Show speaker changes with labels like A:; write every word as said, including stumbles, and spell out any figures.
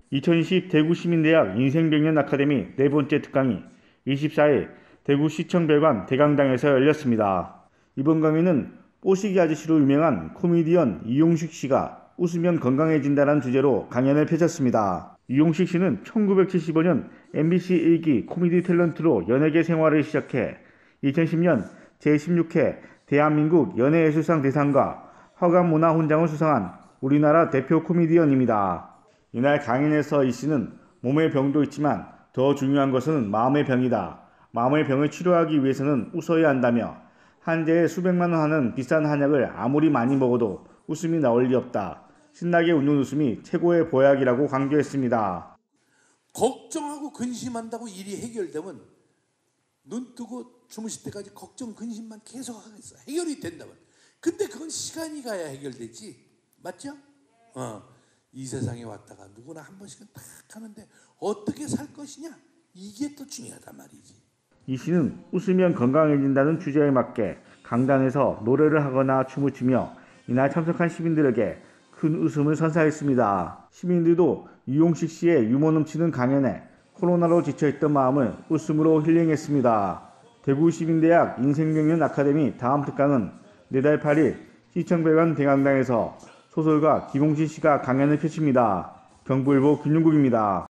A: 이천이십 대구시민대학 인생백년 아카데미 네 번째 특강이 이십사일 대구시청별관 대강당에서 열렸습니다. 이번 강의는 뽀시기 아저씨로 유명한 코미디언 이용식 씨가 웃으면 건강해진다는 주제로 강연을 펼쳤습니다. 이용식 씨는 천구백칠십오년 엠비씨 일 기 코미디 탤런트로 연예계 생활을 시작해 이천십년 제십육회 대한민국 연예예술상 대상과 허감문화훈장을 수상한 우리나라 대표 코미디언입니다. 이날 강연에서 이 씨는 몸의 병도 있지만 더 중요한 것은 마음의 병이다. 마음의 병을 치료하기 위해서는 웃어야 한다며 한재에 수백만 원 하는 비싼 한약을 아무리 많이 먹어도 웃음이 나올 리 없다. 신나게 웃는 웃음이 최고의 보약이라고 강조했습니다.
B: 걱정하고 근심한다고 일이 해결되면 눈 뜨고 주무실 때까지 걱정 근심만 계속 하겠어. 해결이 된다면. 근데 그건 시간이 가야 해결되지. 맞죠? 어. 이 세상에 왔다가 누구나 한 번씩은 딱 하는데 어떻게 살 것이냐? 이게 또 중요하단 말이지.
A: 이 씨는 웃으면 건강해진다는 주제에 맞게 강단에서 노래를 하거나 춤을 추며 이날 참석한 시민들에게 큰 웃음을 선사했습니다. 시민들도 이용식 씨의 유머 넘치는 강연에 코로나로 지쳐있던 마음을 웃음으로 힐링했습니다. 대구시민대학 인생백년 아카데미 다음 특강은 내달 팔일 시청별관 대강당에서 소설가 김홍신 씨가 강연을 펼칩니다. 경부일보 김윤국입니다.